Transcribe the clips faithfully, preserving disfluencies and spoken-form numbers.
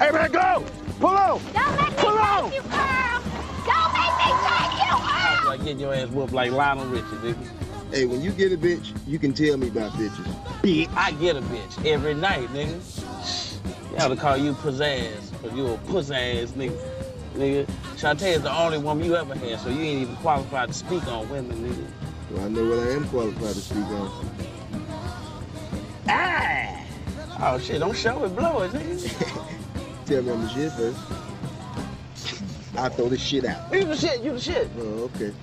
Hey, man, go! Pull on! Don't make me Pull take on. you, Earl! Don't make me take you, Earl! Like getting your ass whooped like Lionel Richie, nigga. Hey, when you get a bitch, you can tell me about bitches. Bitch. I get a bitch every night, nigga. They ought to call you pizzazz, cause you a puss-ass nigga. Nigga, Shantae is the only woman you ever had, so you ain't even qualified to speak on women, nigga. Well, I know what I am qualified to speak on. Ah! Oh shit, don't show it, blow it, nigga. Tell me I'm the shit first. I'll throw this shit out. You the shit, you the shit. Oh, okay.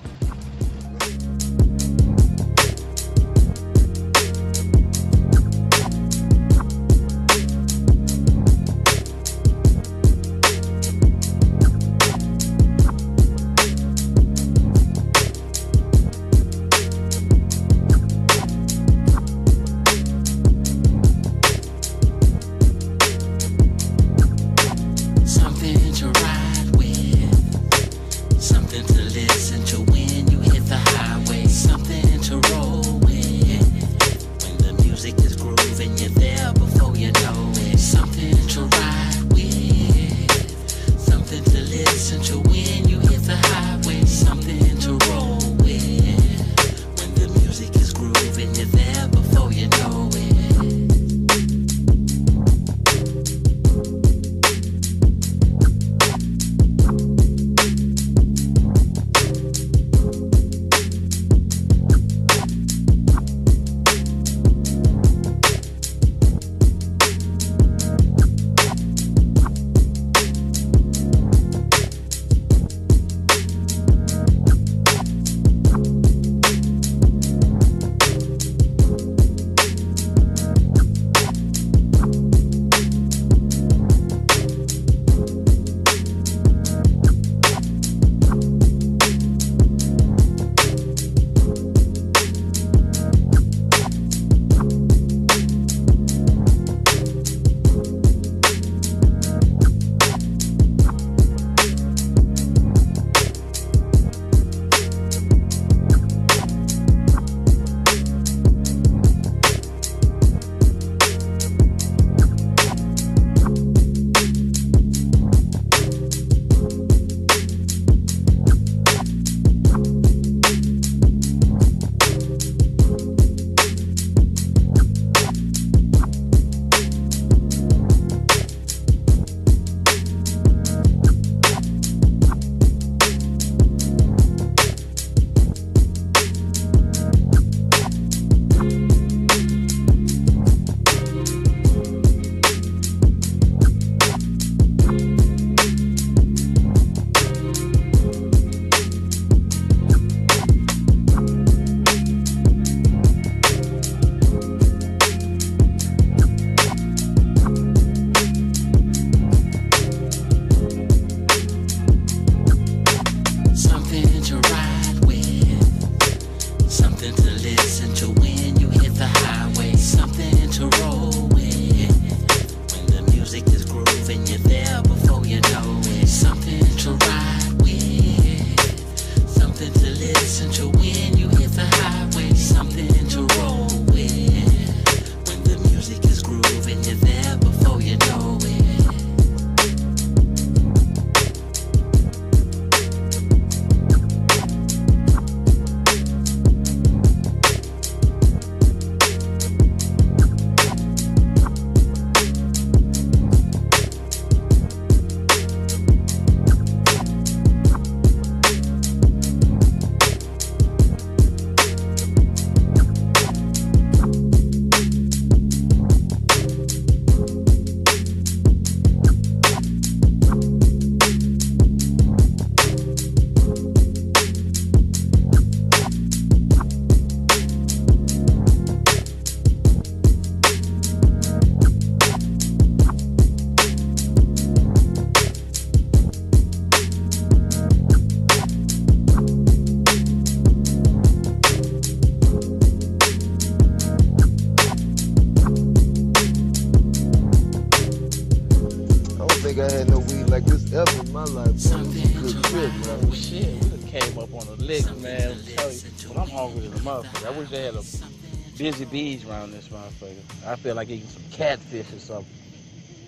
think I had no weed like this ever in my life. Good shit, man. Oh, shit, we done came up on a lick, man. But I'm hungry as a motherfucker. I wish they had a busy bees around this motherfucker. I feel like eating some catfish or something.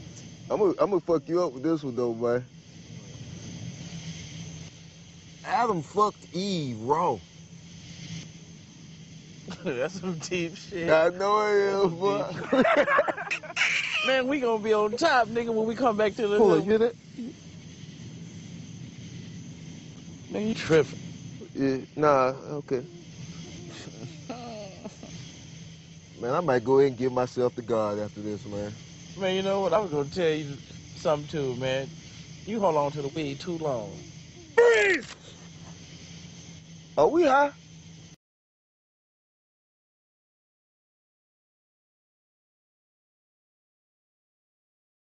I'm gonna I'm gonna fuck you up with this one though, man. Adam fucked Eve raw. That's some deep shit. I know it is, boy. Man, we gonna be on top, nigga, when we come back to the Hold on, hood. you hear that? Man, you tripping. Yeah, nah, okay. Man, I might go ahead and give myself to God after this, man. Man, you know what? I was gonna tell you something too, man. You hold on to the weed too long. Are we high?